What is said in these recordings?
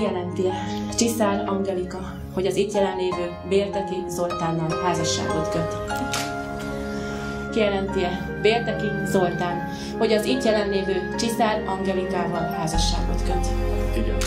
Kijelenti-e Csiszár Angelika, hogy az itt jelenlévő Bérteki Zoltánnal házasságot köt? Kijelenti-e Bérteki Zoltán, hogy az itt jelenlévő Csiszár Angelikával házasságot köt? Igen.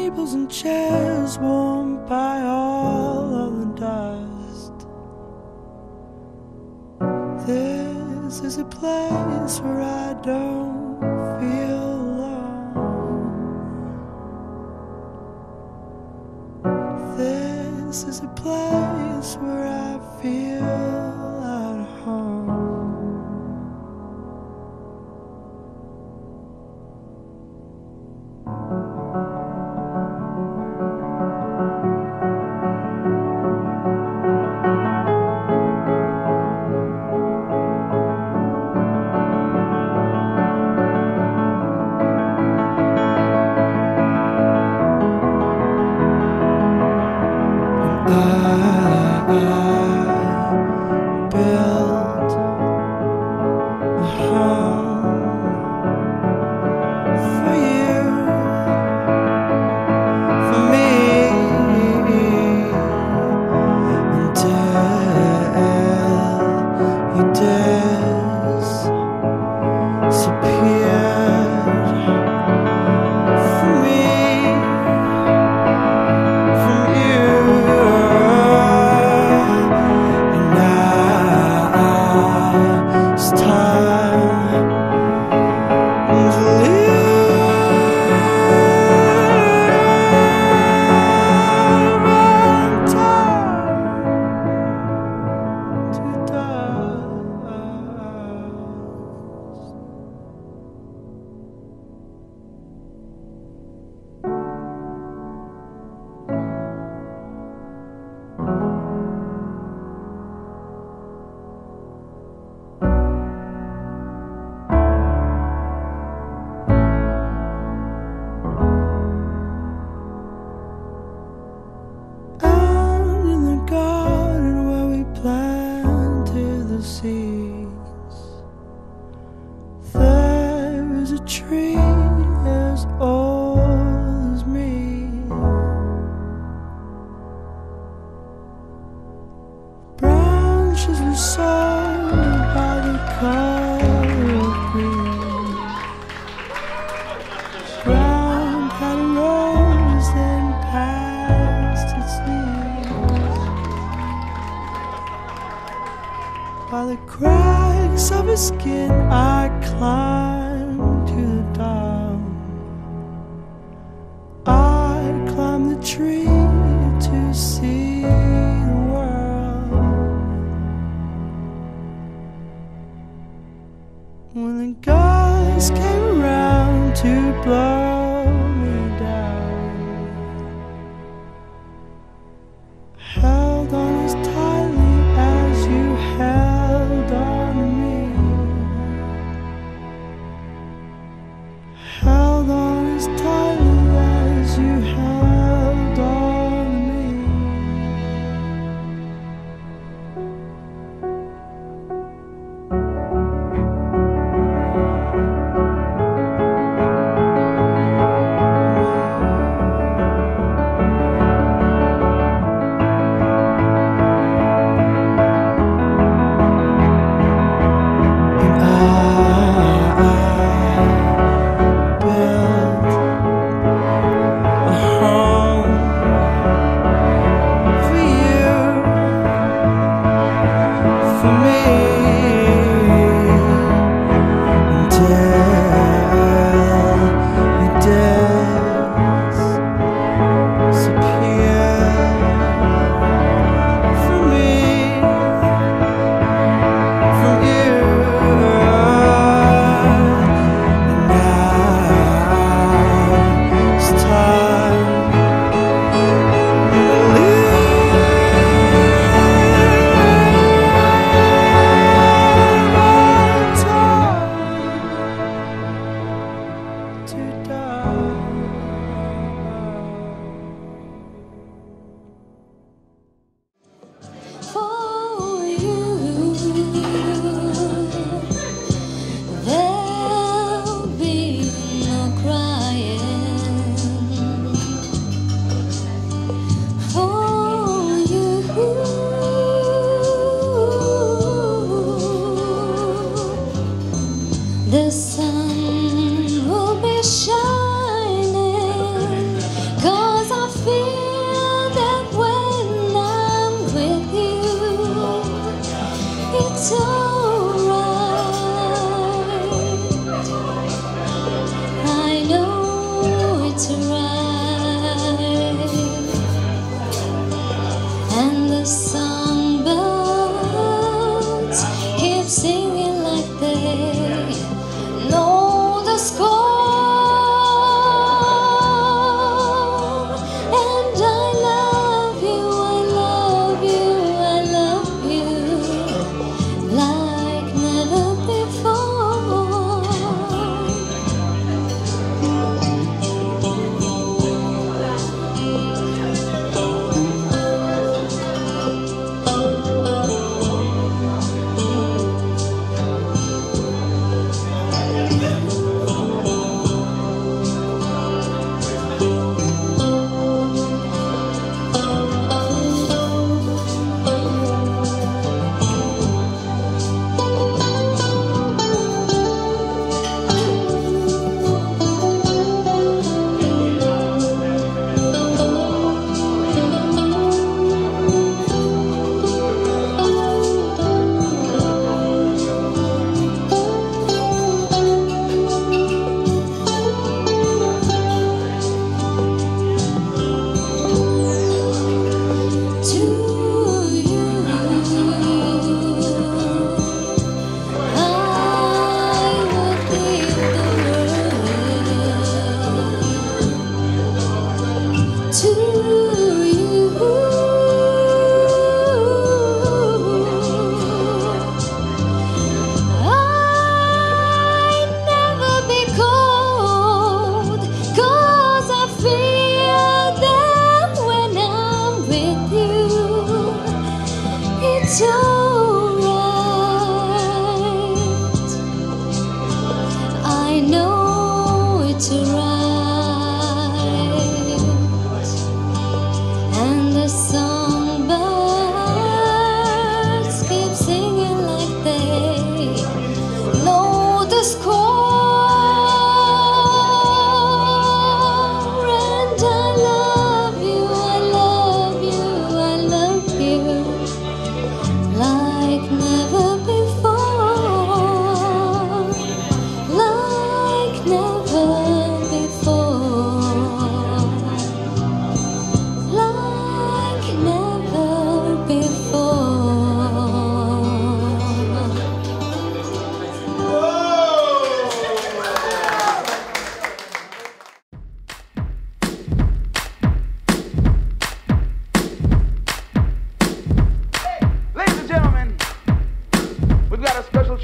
tables and chairs warmed by all of the dust. This is a place where I don't feel alone. This is a place where I feel at home. I built a home for you, for me, until you disappeared from me, from you. It's time to live and time to dust. Out in the garden where we planted the seeds, there is a tree as old as me. Branches were sold by the color of green. Brown had a rose then past its knees. By the cracks of his skin I climbed to the dawn. I climbed the tree to see the world. When the guys came around to blow me down, held on as tightly as you held on me, held on as tightly as you held on me.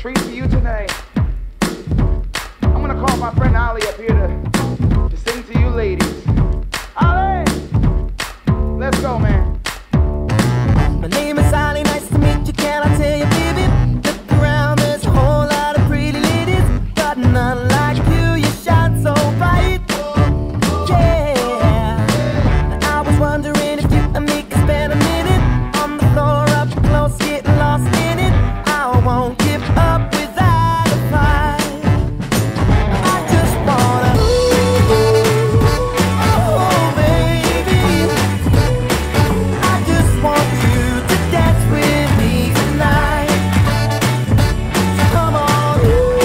treat for you tonight. I'm gonna call my friend Ali up here to sing to you ladies. Ali! Let's go, man. My name is Ali, nice to meet you, can I tell you, baby? Look around, there's a whole lot of pretty ladies, but none like you, you shine so bright. Yeah, I was wondering if you and me could spend a minute on the floor up close, getting lost in it. I won't give up without a fight. I just wanna, oh baby, I just want you to dance with me tonight. So come on,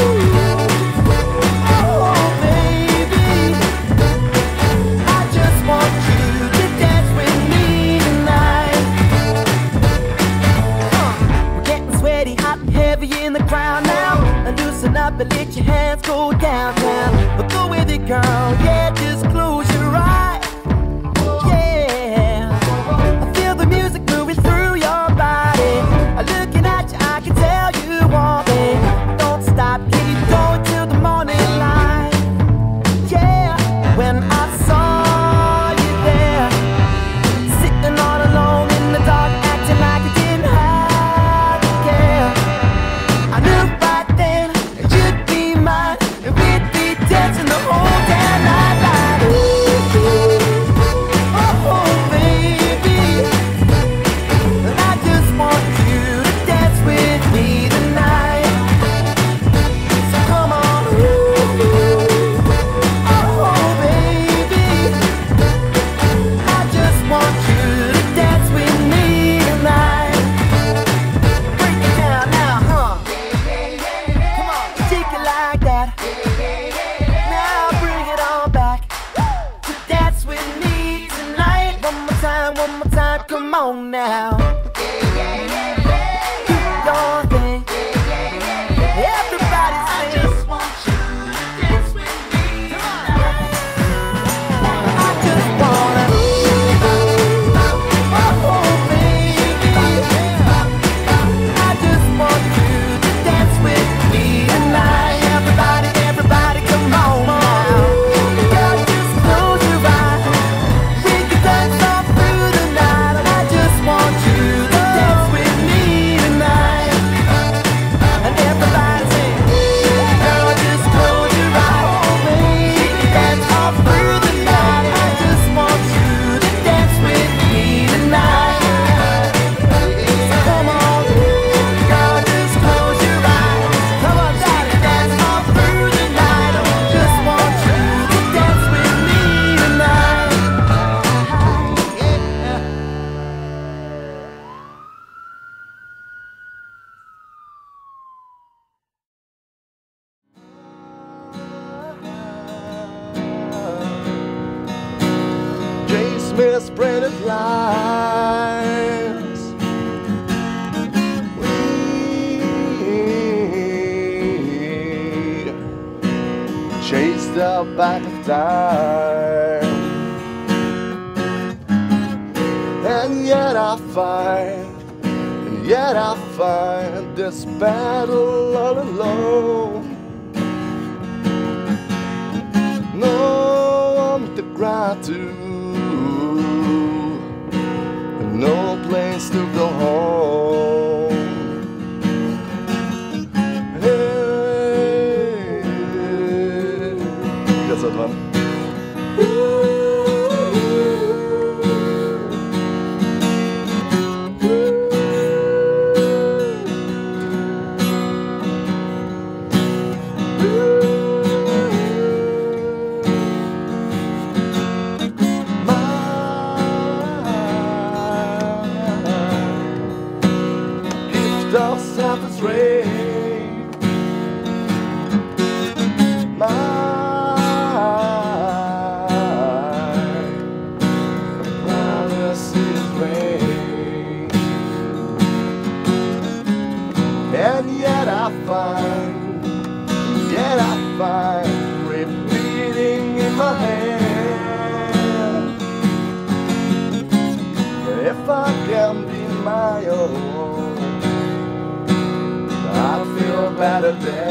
oh baby, I just want you to dance with me tonight. We're getting sweaty, hot and heavy in the crowd now. And loosen up and let your hands go downtown. But go with it, girl, yeah, just close your eyes. Yeah, I feel the music moving through your body. Looking at you, I can tell you want me. Don't stop, keep going till the morning light. Yeah, when I saw you there, sitting all alone in the dark, acting like you didn't have to care, I knew right then that you'd be mine, and we'd be dancing the whole damn night like, oh baby, and I just want you to dance with me tonight. So come on, oh baby, I just want you to dance with me tonight. Break it down now, huh? Come on, take it like that. Now bring it on back to dance with me tonight. One more time, come on now. Do your thing. Everybody sing. I just want you to dance with me tonight. I just wanna, oh baby, I just want you to dance with me tonight. Everybody, come on now. Girl, just close your eyes. We can dance all through the night. And I just want you to dance with me tonight. And everybody sing. Girl, just close your eyes. We can dance all through the night. I just want you to dance with me tonight. So come on, girl, just close your eyes. Come on, daddy, dance all through the night. I just want you to dance with me tonight. J. Smith's printed lines. We chased the back of time, and yet I find this battle all alone. No one to cry to, and no place to go home. Hey, guess that one. Self-selfish rain. My promise is rain, and yet I find repeating in my head. If I can be my own, I birthday.